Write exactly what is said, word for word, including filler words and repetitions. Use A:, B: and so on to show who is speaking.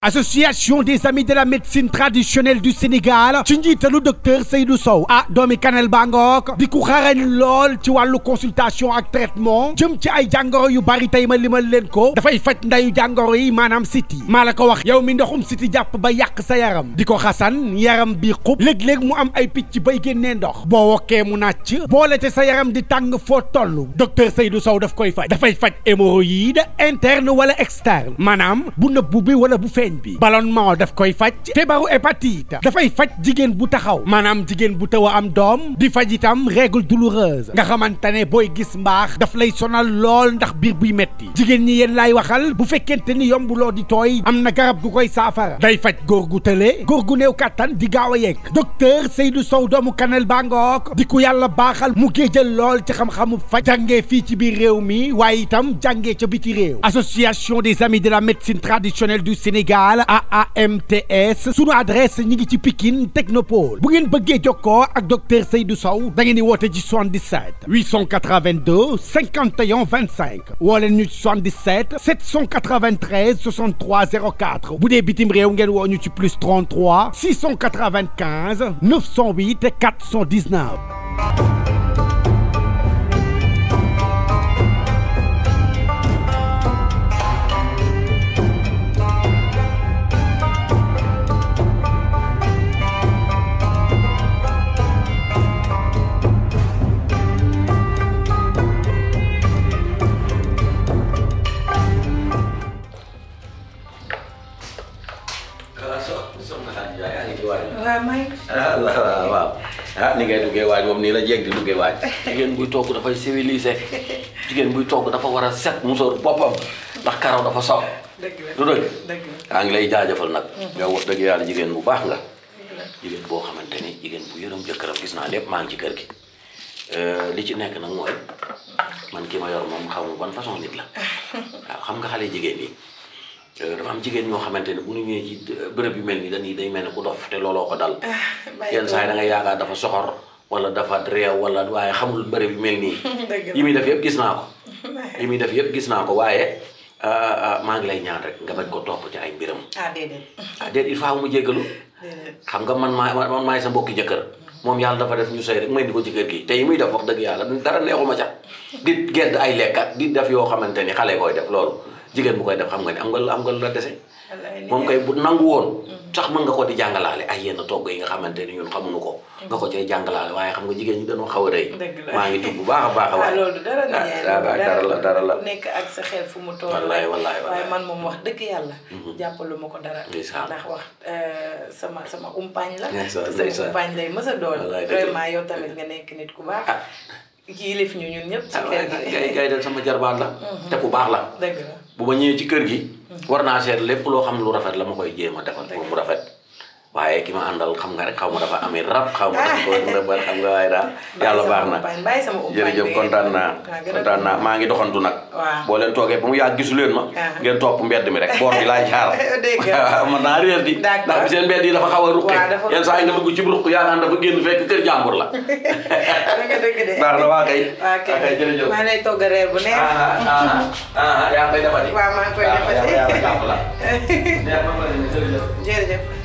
A: association des amis de la médecine traditionnelle du Sénégal ci njiitalu docteur Seydou Sow ah doomi Kanel Bangook di ku xarañ lool ci wàllu consultation ak traitement jëm ci ay jàngoro yu bari tey ma limal leen ko dafay faj ndayu jàngoro yi maanaam siti maa la ko wax yow mi ndoxum siti jàpp ba yàq sa yaram di ko xasan yaram bi xub léeg-léeg mu am ay picc bay génnee ndox boo wokkee mu nàcc boole te sa yaram di tàng foo toll docteur Seydou Sow daf koy faj dafay faj hémorroïde interne wala externe maanaam bu nëbbu bi wala bu feeñ bi ballonnement daf koy faj feebaru hépatite dafay faj jigéen bu taxaw maanaam jigéen bu taw a am doom di faj itam règle douloureuse nga xamante ne booy gis mbaax daf lay sonal lool ndax biir buy metti jigéen ñi yéen laay waxal bu fekkente ni yombuloo di tooy am na garab gu koy saafara day faj góor gu tële góor gu néew kàttan di gaaw a yegg docteur Seydou Sow doomu Kanel Bangook di ku yàlla baaxal mu géejal lool ci xam-xamu faj jàngee fii ci biir réew mi waaye itam jàngee ca biti réew association des amis de la médecine traditionnelle du Sénégal A A M T S sunu adresse ñi ngi ci Pikine Technopole bu ngeen bëggee jokkoo ak docteur Seydou Sow da ngeen di woote ci soixante-dix-sept huit cent quatre-vingt-deux cinquante et un vingt-cinq woo leen ñu ci soixante-dix-sept sept cent quatre-vingt-treize soixante-trois zéro quatre bu dee bitim réew ngeen woo ñu ci plus trente-trois six cent quatre-vingt-quinze neuf cent huit quatre cent dix-neuf.
B: waaw waaw ah ni ngay duggee waaj moom nii la jeeg di duggee waaj jigéen buy togg dafay civilisé jigéen buy togg dafa war a set musóor boppam ndax karaw dafa sob du dëgg aa ngi lay jaajëfal nag yow wax dëgg yàlla jigéen bu baax nga jigéen boo xamante ni jigéen bu yërëm jëkkëram gis naa lépp maa ngi ci kër gi li ci nekk nag mooy man ki ma yor moom xaw ma ban façon nit la waaw xam nga xale jigéen yi dafa am jigéen ñoo xamante ne bu ñu ñëwee ci bërëb yu mel ni dañuy day mel ne ku dof te looloo ko dal yenn saa yi da nga yaakaar dafa soxor wala dafa réew wala waaye xamul bërëb yu mel nii yi muy def yëpp gis naa ko yi muy def yëpp gis naa ko waaye maa ngi lay ñaan rek nga bañ ko topp ci ay mbiram
C: ah déedéet
B: ah déedéet il faut mu jéggalu xam nga man maa man maay sa mbokki jëkkër moom yàlla dafa def ñu sëy rek may di ko ci kër gi te yi muy def wax dëgg yàlla dara neexuma ca di gedd ay lekkat di def yoo xamante ni xale koy def loolu jigéen bu koy def xam nga ni am nga am nga lu la dese moom koy bu nangu woon sax mën nga ko di jàngalaale ay yenn togg yi nga xamante ni ñun xamuñu ko nga ko cay jàngalaale waaye xam nga jigéen ñi dañoo xaw a rëy maa ngi tudd bu baax a baax a waaye
C: loolu dara
B: dara la dara la
C: nekk ak sa xel fu mu toll
B: wallaay wallaay
C: waaye man moom wax dëgg yàlla jàppalu ma ko dara ndax wax sama sama umpaañ la sa umpaañ lay mës a doon vraiment yow tamit nga nekk nit ku baax kii lif ñu ñun ñëpp ci kër gi
B: gay gay del sama jarbaat la te ku baax la
C: dëgg la
B: bu ma ñëwee ci kër gi war naa seet lépp loo xam lu rafet la ma koy jéem a defal pour mu rafet waaye ki ma àndal xam nga rek xaw ma dafa amee rab xaw ma dafa ko rëbal xam nga waaye daal yàlla baax na jërëjëf kontaan naa kontaan naa maa ngi doxantu nag boo leen toogee ba mu yàgg gisu leen ma ngeen topp mbedd mi rek boor bi laay jaar man naa réer di ndax bi seen mbedd yi dafa xaw a ruqe yenn saa yi nga dugg ci ruq yaakaar dafa génn fekk kër jàmbur la baax na waa kay waa kay jërëjëf
C: maa lay togg reer bu neex
B: yaa ngi koy defati
C: waaw maa ngi koy defati
B: yaa ngi koy jàpp la
C: jërëjëf